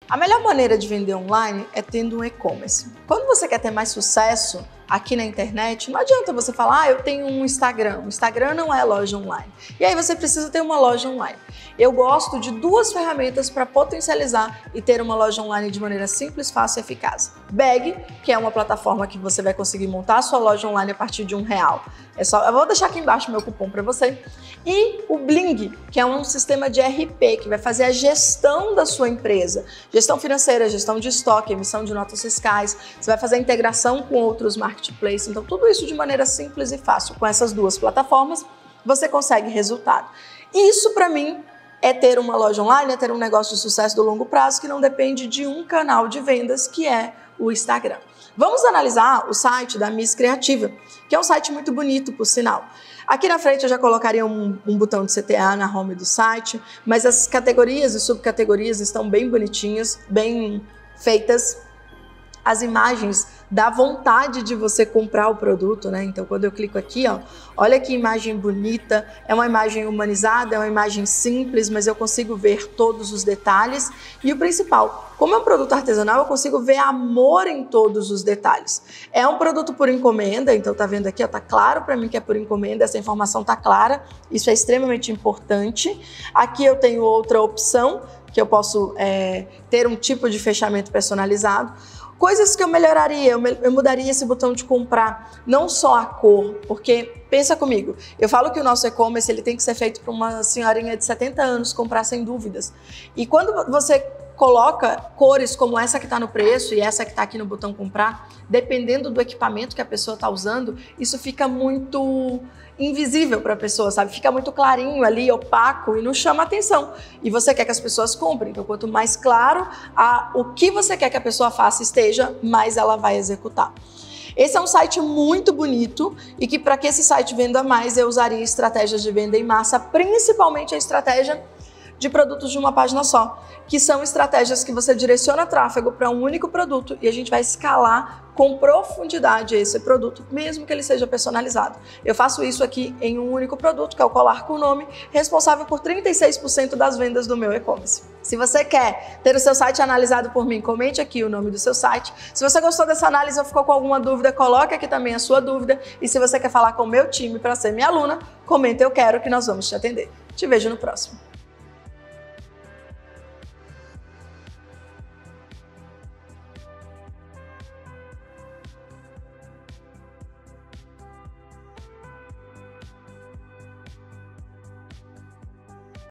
A melhor maneira de vender online é tendo um e-commerce. Quando você quer ter mais sucesso aqui na internet, não adianta você falar, eu tenho um Instagram. O Instagram não é loja online. E aí você precisa ter uma loja online. Eu gosto de duas ferramentas para potencializar e ter uma loja online de maneira simples, fácil e eficaz. Bag, que é uma plataforma que você vai conseguir montar a sua loja online a partir de R$1. Eu vou deixar aqui embaixo meu cupom para você. E o Bling, que é um sistema de RP, que vai fazer a gestão da sua empresa. Gestão financeira, gestão de estoque, emissão de notas fiscais. Você vai fazer a integração com outros marketplaces. Então, tudo isso de maneira simples e fácil. Com essas duas plataformas, você consegue resultado. Isso, para mim, é ter uma loja online, é ter um negócio de sucesso do longo prazo que não depende de um canal de vendas, que é o Instagram. Vamos analisar o site da Miss Criativa, que é um site muito bonito, por sinal. Aqui na frente eu já colocaria um botão de CTA na home do site, mas as categorias e subcategorias estão bem bonitinhas, bem feitas. As imagens dá vontade de você comprar o produto, né? Então, quando eu clico aqui, ó, olha que imagem bonita, é uma imagem humanizada, é uma imagem simples, mas eu consigo ver todos os detalhes. E o principal, como é um produto artesanal, eu consigo ver amor em todos os detalhes. É um produto por encomenda, então tá vendo aqui, ó, tá claro para mim que é por encomenda, essa informação tá clara, isso é extremamente importante. Aqui eu tenho outra opção, que eu posso ter um tipo de fechamento personalizado. Coisas que eu melhoraria, eu mudaria esse botão de comprar, não só a cor, porque, pensa comigo, eu falo que o nosso e-commerce ele tem que ser feito para uma senhorinha de 70 anos comprar sem dúvidas. E quando você coloca cores como essa que está no preço e essa que está aqui no botão comprar, dependendo do equipamento que a pessoa está usando, isso fica muito invisível para a pessoa, sabe? Fica muito clarinho ali, opaco e não chama atenção. E você quer que as pessoas comprem. Então, quanto mais claro o que você quer que a pessoa faça esteja, mais ela vai executar. Esse é um site muito bonito e que para que esse site venda mais, eu usaria estratégias de venda em massa, principalmente a estratégia de produtos de uma página só, que são estratégias que você direciona tráfego para um único produto e a gente vai escalar com profundidade esse produto, mesmo que ele seja personalizado. Eu faço isso aqui em um único produto, que é o colar com o nome, responsável por 36% das vendas do meu e-commerce. Se você quer ter o seu site analisado por mim, comente aqui o nome do seu site. Se você gostou dessa análise ou ficou com alguma dúvida, coloque aqui também a sua dúvida. E se você quer falar com o meu time para ser minha aluna, comenta eu quero que nós vamos te atender. Te vejo no próximo.